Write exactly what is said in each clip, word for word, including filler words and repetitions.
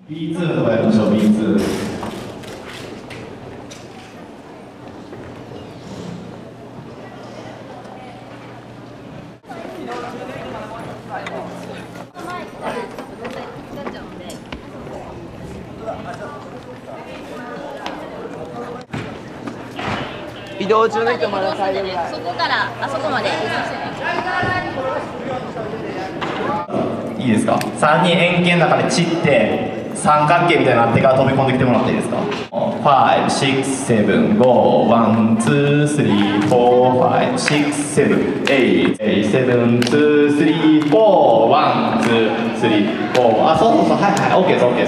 ビーツー とかやりましょう。 ビーツー。 移動中の人まだ最後ぐらい。 そこからあそこまで。 いいですか。さんにん円形の中で散って三角形みたいになってから飛び込んできてもらっていいですか。five, six, seven, go, one, two, three, four, five, six, seven, eight, eight, seven, two, three, four, one, two, three, four。あ、そうそうそう、はいはい、OK です、OK です。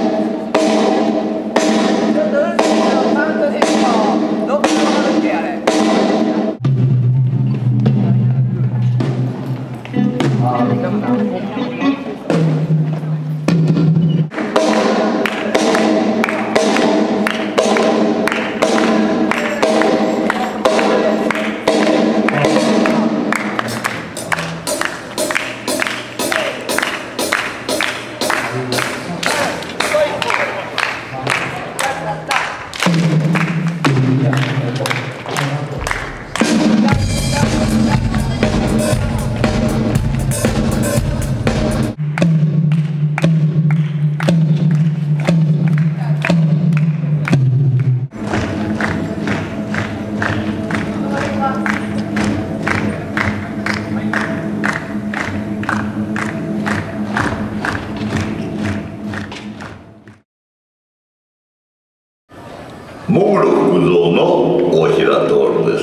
モグロ福蔵の大平徹です。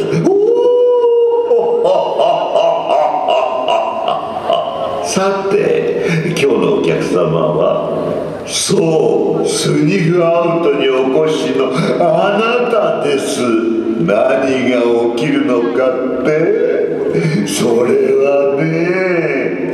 さて、今日のお客様はそうスニフアウトにお越しのあなたです。何が起きるのかって、それはね、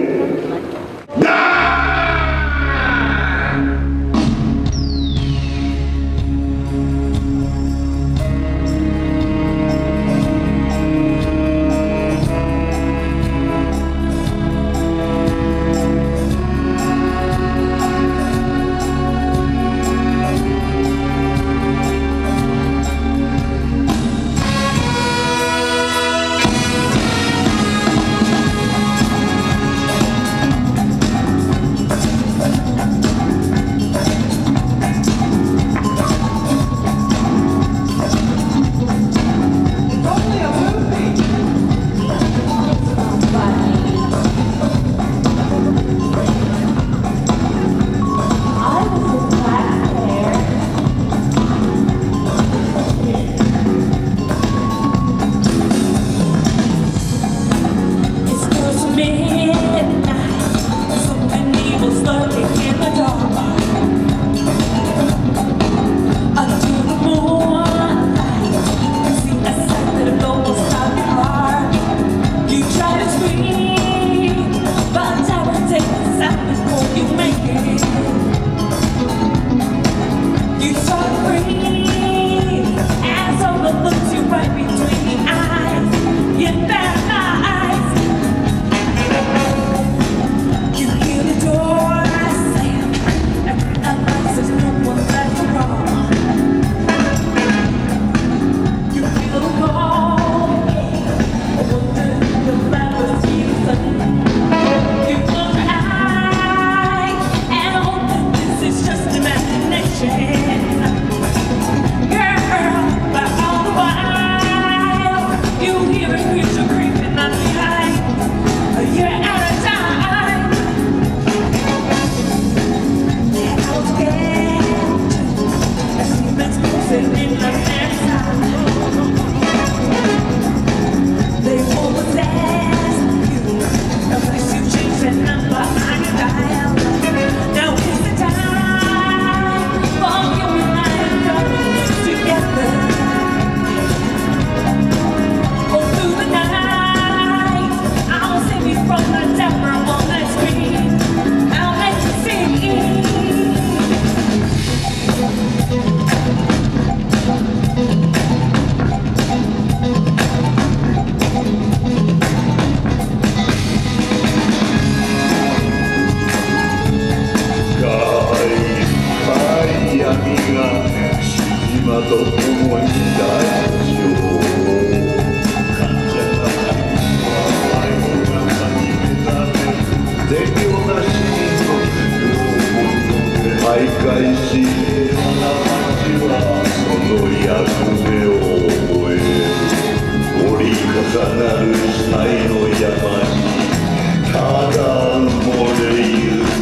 絶妙なシーンと徘徊し街はその役目を覚える折り重なる死体の山にただ埋もれゆく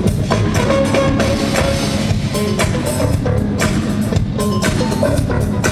Thank you.